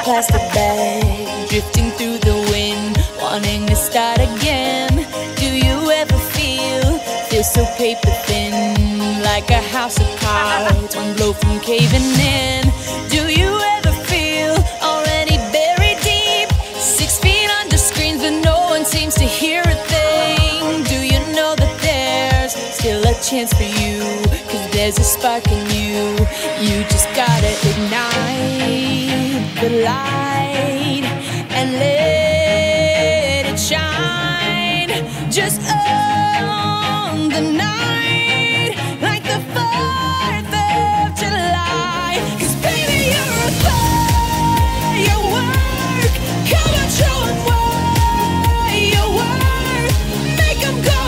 plastic bag, drifting through the wind, wanting to start again. Do you ever feel so paper thin, like a house of cards, one blow from caving in? Do you ever feel already buried deep, 6 feet under screens, but no one seems to hear a thing? Do you know that there's still a chance for you, 'cause there's a spark in you? You just gotta ignite the light and let it shine. Just on the night, like the 4th of July. 'Cause baby, you're a firework. Come on, show 'em what you're worth. Make 'em go,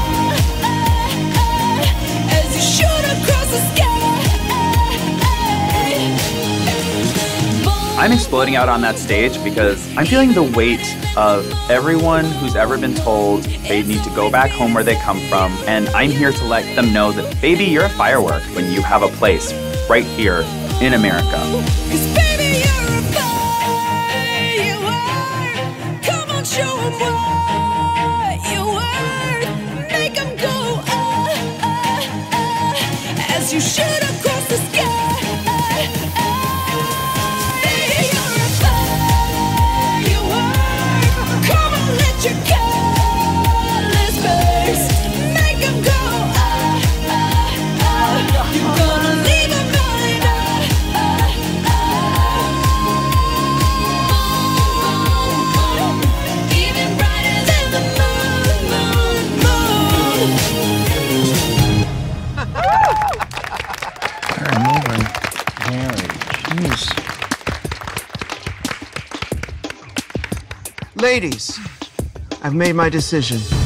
as you shoot across the sky. I'm exploding out on that stage because I'm feeling the weight of everyone who's ever been told they need to go back home where they come from, and I'm here to let them know that, baby, you're a firework when you have a place right here in America. 'Cause baby, you're a firework. Come on, show 'em what you're worth. Make 'em go, as you shoot across the sky. Your colors burst, make 'em go, you're gonna leave 'em running, even brighter than the moon. They're moving. Harry, jeez. Ladies, I've made my decision.